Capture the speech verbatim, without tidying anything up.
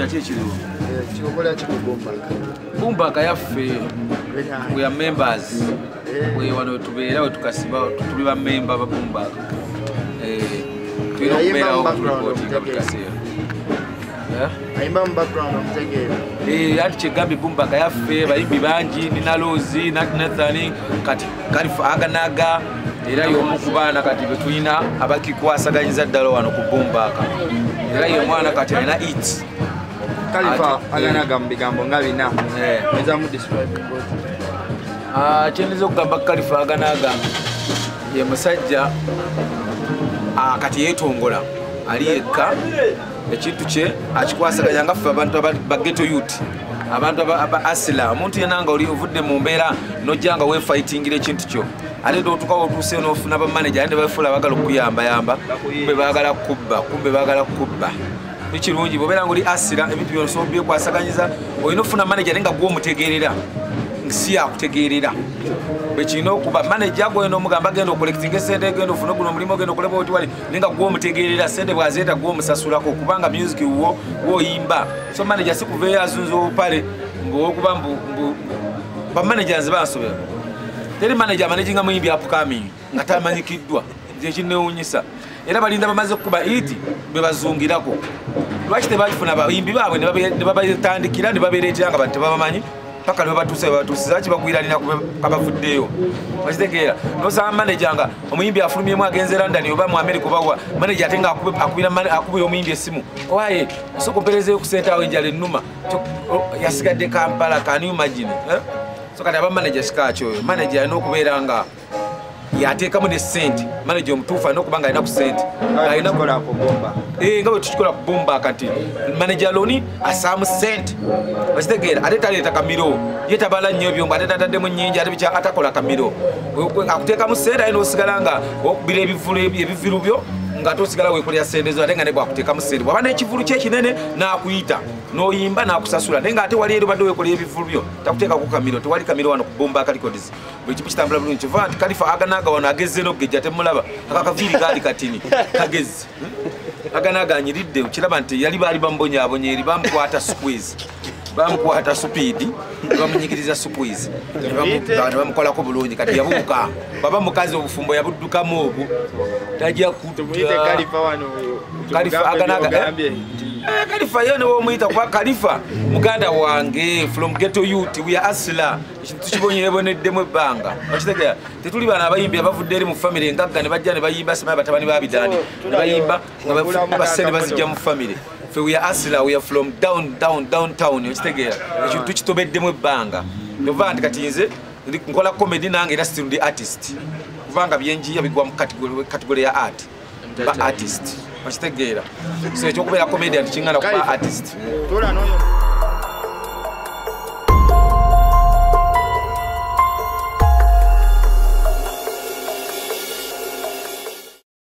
chechiro chikokola chikubumbaka bumbaka yaffe we are members we wano tubeera we tukasiba tuli ba member ba bumbaka eh tuira kubeera okukotika bikaseera ayimba mu background omutegeera eh ati chegambi bumbaka yaffe bayimbi bangi nina Lozi nat Nathani kati Khalifa aganaga era yomu kubaana kati betulina abakikwasaganyiza ddala wano ku bumbaka era yo mwana kati alina it Khalifa aganaga mu bigambo nga bina eza mu describe ah cheneza okugamba Khalifa aganaga ye musajja ah kati yetongola ali yekka ekintu kye akikwasaganya nga ffe abantu ba ghetto youth abantu aba asila omuntu yenanga oli ovudde mu mbeera nojjanga we fightingira ekintu kyo ate otukawo otuuse n'ofuna ba manager ande bafula bagala okuyamba yamba kumbe baagala kubba kumbe baagala kubba ekirungi bobeera nga oli asira ebintu byonso byekwasaganyiza olina ofuna manager nga gw'omutegeerera si yakutegeerera bekirina okuba manager gwe n'omugamba genda okollectinga esente genda ofuna guno omulimu genda okoleba oti wali nga gw'omutegeerera sente bwazeeta gw'omusasulako kubanga music wo woyimba so manager si kuveeyo azunza obupale mbuwokuba mbu bamanagers bansobera teri manager managinga muyimbi upcoming nga tamanyikiddwa ekinewunyisa era balinda bamaze okukuba iti bebazungirako lwaki tebakifuna bayimbi baabwe ne babatandikira ne babeeretera nga bantu tebabamanyi paka lwe batuuse batuusiza kibagwiranira kabavuddeyo bakitegeera nosanga manager nga omuyimbi afulumyemu agenze London oba mu America obawa manager ate nga akubira omuyimbi esimu owaye osooka ompeerezeyo ku sente awo enjala ennuma yasigadde Kampala, can you imagine eh? So kati aba manager sikakyo oyo manager alina okubeera nga yateekamu ne sente manager omutuufu alina okuba nga alina ku sente nga bwe tukikola ku bumba kati manager loni asaamu sente bakitegeera ate taleeta kamiro ye tabala nnyo byombo ate tataddemu nnyingi ate bikya atakola kamiro akuteekamu sente alina osigala nga okubira ebivulu ebiviru byo nga tosigala weekolera sente zo ate nga ne bwakuteekamu sente bwaba n'ekivulu kye kinene n'akuyita n'oyimba n'akusasula naye nga ate wali eri badde weekolera ebivulu byo takuteekaku kamiro tewali kamiro wano ku Bumbaka Records buli kimu kitambula bulungi kyova nti Khalifa aganaga wano agezze n'okugejja temulaba akakaviiri kaali katini kagezze aganaga anyiridde kiraba nti yali baali bamubonyaabonye eri bamukwata squeeze bamukwata supiidi bamunyigiriza squeeze ne bamukolako bulungi kati yabuuka baba mukazi obufumbo yabuddukamu obwo tajja kutya Khalifa aganaga Khalifa yone womuyita kwa Khalifa muganda wange from ghetto youth we are asla ekintu kibonyeeboneddemu ebbanga bakitegeera tetuli bana abayimbi abavudde eri mu family engagga ne bajja ne bayimba sima batabani babidani ne bayimba nga basene bazijja mu family fe we are asla we are from down down downtown bakitegeera ekintu kitobeddemu ebbanga ndova nti kati nze nkola comedy nange era still the artist kubanga byenjiya bigwa mu category ya art ba artist bakitegeera so ekyokubeera comedian kingana kuba artist.